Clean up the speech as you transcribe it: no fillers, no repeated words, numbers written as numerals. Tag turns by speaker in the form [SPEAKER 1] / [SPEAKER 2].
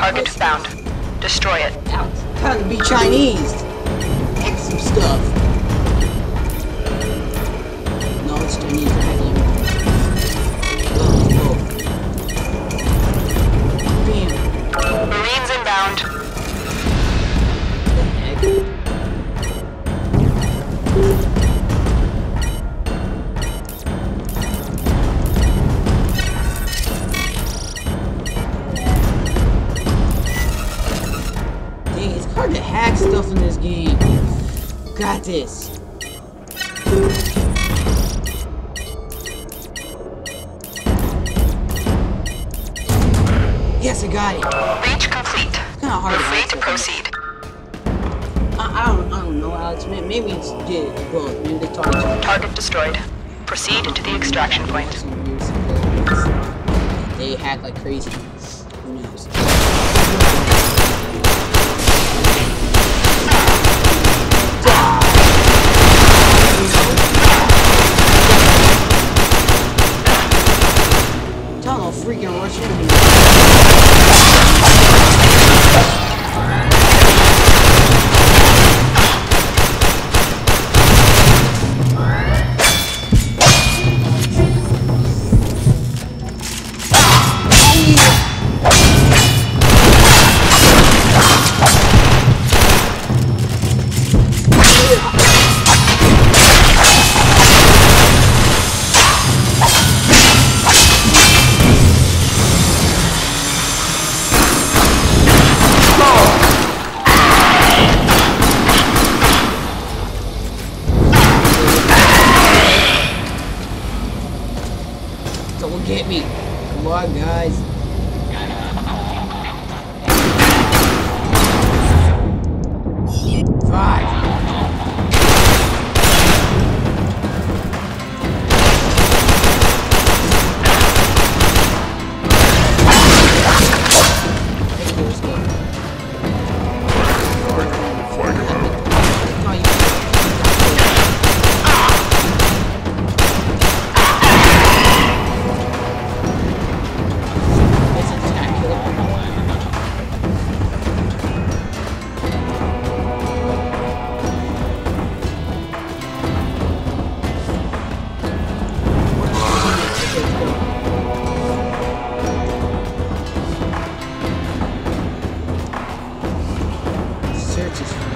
[SPEAKER 1] Target found. Destroy it.
[SPEAKER 2] Time to be Chinese. X some stuff. No, it's Chinese. Go. Bam.
[SPEAKER 1] Marines inbound.
[SPEAKER 2] The heck? Dang, it's hard to hack stuff in this game. Got this. Yes, I got it.
[SPEAKER 1] Breach complete.
[SPEAKER 2] It's kind of hard.
[SPEAKER 1] You're
[SPEAKER 2] to
[SPEAKER 1] free
[SPEAKER 2] hack
[SPEAKER 1] to
[SPEAKER 2] stuff.
[SPEAKER 1] proceed.
[SPEAKER 2] I don't know, Alex. Maybe it's did both. Maybe they target.
[SPEAKER 1] Target destroyed. Proceed to the extraction point.
[SPEAKER 2] Some weird civilians. They hack like crazy. Who knows? Tell them I'll freaking rush in here. Don't get me. Come on, guys. Five. Let's go. Search is